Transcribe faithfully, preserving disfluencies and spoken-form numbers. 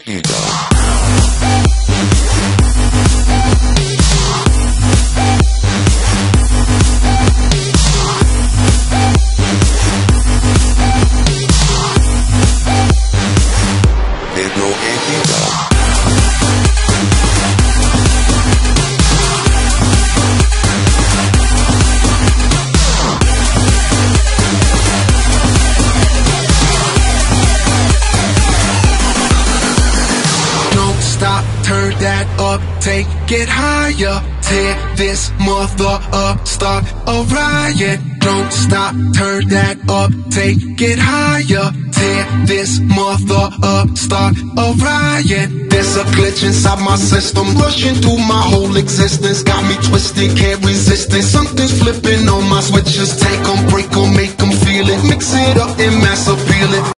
Turn that up, take it higher. Tear this mother up, start a riot. Don't stop, turn that up, take it higher. Tear this mother up, start a riot. There's a glitch inside my system, rushing through my whole existence. Got me twisted, can't resist it. Something's flipping on my switches. Take 'em, break 'em, make 'em feel it. Mix it up and mass appeal it.